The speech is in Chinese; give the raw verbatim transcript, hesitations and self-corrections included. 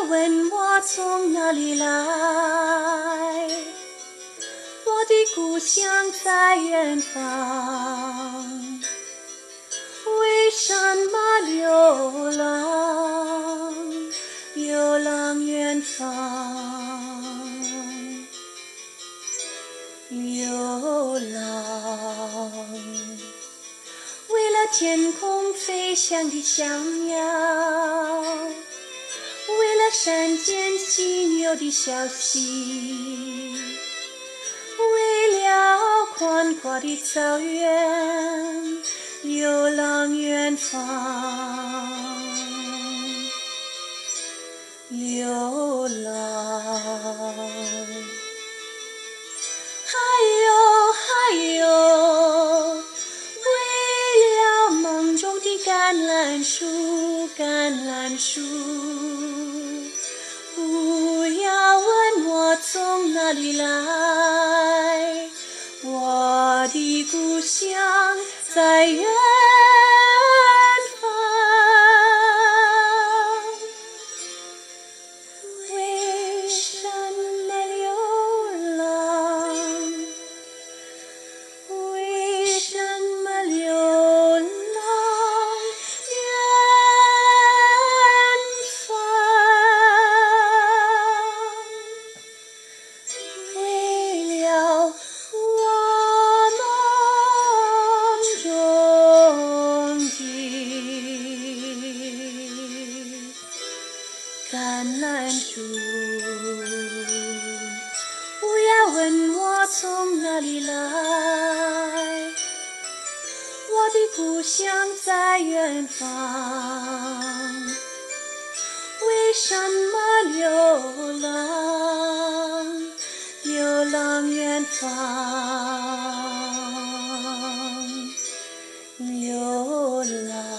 问我从哪里来？我的故乡在远方，为什么流浪？流浪远方，流浪。为了天空飞翔的小鸟，为了山间犀牛的消息，为了宽阔的草原，流浪远方，流浪。还有还有，为了梦中的橄榄树，橄榄树，不要问我从哪里来，我的故乡在远方。为什么流浪？为什么流浪远方？为了我梦中的橄榄树。不要问我从哪里来，我的故乡在远方。为什么流浪？流浪远方，流浪。